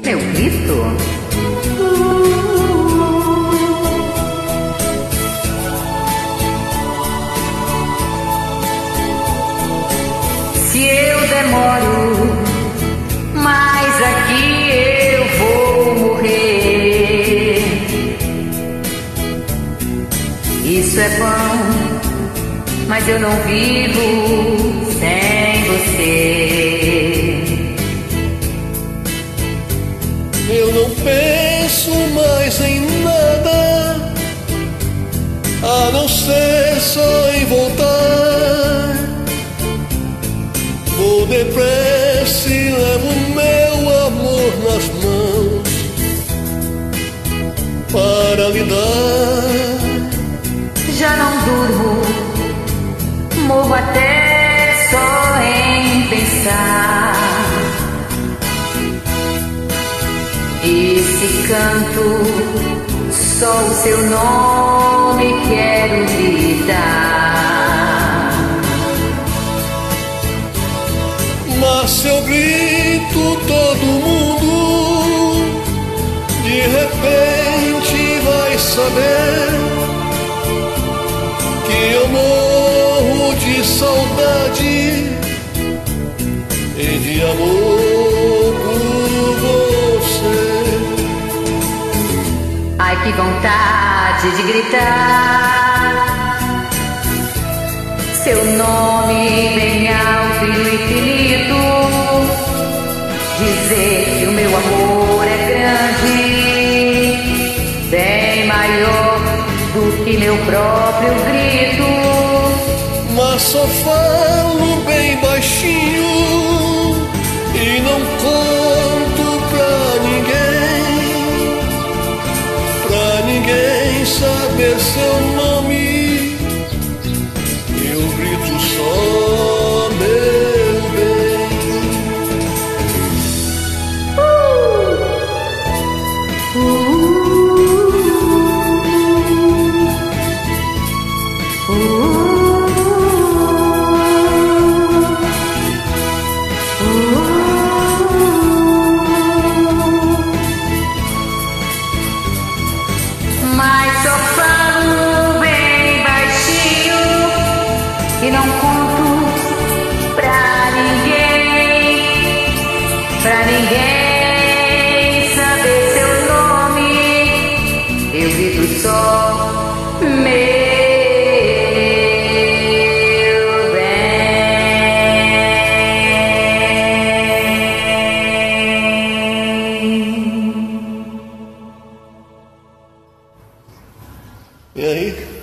meu grito? Se eu demoro, mas aqui eu vou morrer. Isso é bom, mas eu não vivo sem você. Eu não penso mais em nada, a não ser só em voltar. Vou depressa e levo meu amor nas mãos para lhe dar. Já não durmo, morro até só em pensar. Esse canto, só o seu nome quero gritar. Mas se eu grito, todo mundo de repente vai saber que eu morro de saudade e de amor por você. Ai, que vontade de gritar seu nome bem alto e no infinito, dizer que o meu amor é grande, bem maior do que meu próprio grito. Mas só falo bem baixinho e não conto pra ninguém saber seu nome. Eu grito só meu bem. Mas só falo bem baixinho e não conto pra ninguém saber seu nome. Eu grito só meu bem. E aí?